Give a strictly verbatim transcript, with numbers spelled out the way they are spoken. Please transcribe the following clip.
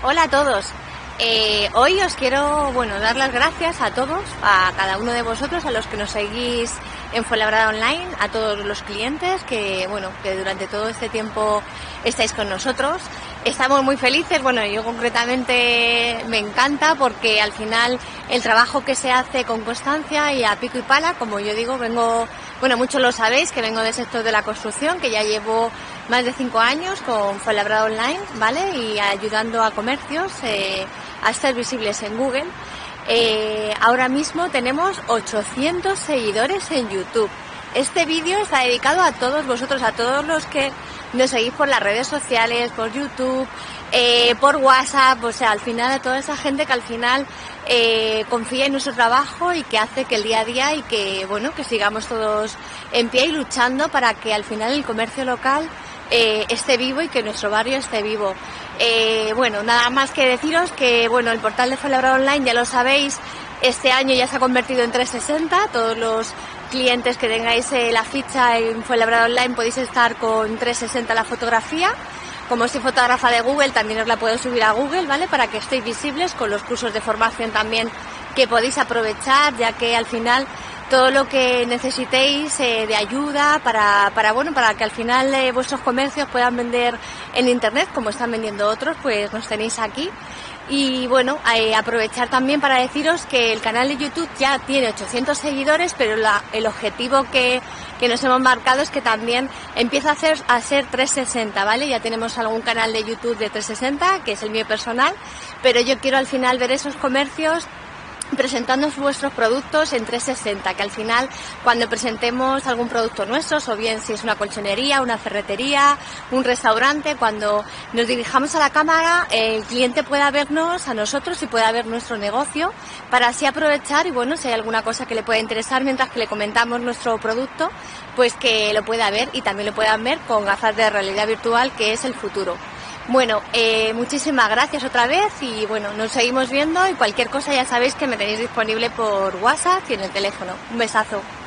Hola a todos. Eh, hoy os quiero bueno, dar las gracias a todos, a cada uno de vosotros, a los que nos seguís en Fuenlabrada Online, a todos los clientes que, bueno, que durante todo este tiempo estáis con nosotros. Estamos muy felices, bueno, yo concretamente me encanta porque al final el trabajo que se hace con constancia y a pico y pala, como yo digo, vengo, bueno, muchos lo sabéis, que vengo del sector de la construcción, que ya llevo más de cinco años con Fuenlabrada Online, ¿vale? Y ayudando a comercios eh, a estar visibles en Google. Eh, ahora mismo tenemos ochocientos seguidores en YouTube. Este vídeo está dedicado a todos vosotros, a todos los que nos seguís por las redes sociales, por YouTube, eh, por WhatsApp, o sea, al final a toda esa gente que al final eh, confía en nuestro trabajo y que hace que el día a día y que, bueno, que sigamos todos en pie y luchando para que al final el comercio local eh, esté vivo y que nuestro barrio esté vivo. Eh, bueno, nada más que deciros que, bueno, el portal de Fuenlabrada Online, ya lo sabéis, este año ya se ha convertido en trescientos sesenta, todos los clientes que tengáis eh, la ficha en Fuenlabrada Online podéis estar con trescientos sesenta la fotografía. Como soy fotógrafa de Google, también os la puedo subir a Google, ¿vale? Para que estéis visibles, con los cursos de formación también que podéis aprovechar, ya que al final todo lo que necesitéis eh, de ayuda para, para, bueno, para que al final eh, vuestros comercios puedan vender en internet, como están vendiendo otros, pues nos tenéis aquí. Y bueno, eh, aprovechar también para deciros que el canal de YouTube ya tiene ochocientos seguidores, pero la, el objetivo que, que nos hemos marcado es que también empieza a, hacer, a ser trescientos sesenta, ¿vale? Ya tenemos algún canal de YouTube de trescientos sesenta, que es el mío personal, pero yo quiero al final ver esos comercios presentando vuestros productos en trescientos sesenta, que al final cuando presentemos algún producto nuestro, o bien si es una colchonería, una ferretería, un restaurante, cuando nos dirijamos a la cámara, el cliente pueda vernos a nosotros y pueda ver nuestro negocio, para así aprovechar y bueno, si hay alguna cosa que le pueda interesar mientras que le comentamos nuestro producto, pues que lo pueda ver y también lo puedan ver con gafas de realidad virtual, que es el futuro. Bueno, eh, muchísimas gracias otra vez y bueno, nos seguimos viendo y cualquier cosa ya sabéis que me tenéis disponible por WhatsApp y en el teléfono. Un besazo.